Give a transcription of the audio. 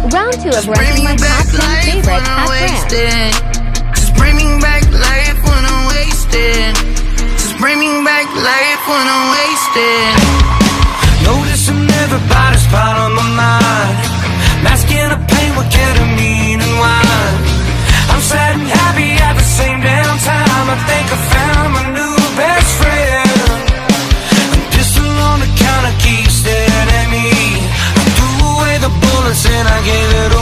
Round 2 of ranking my top 10 favorite hot brands. Just bring me back life when I'm wasted. Just bring me back life when I'm wasted. Noticing everybody's part of my mind, masking the pain with ketamine and wine. I'm sad and happy at the same damn time. I think I found my new best friend. A pistol on the counter keeps staring at me. I threw away the bullets and I gave it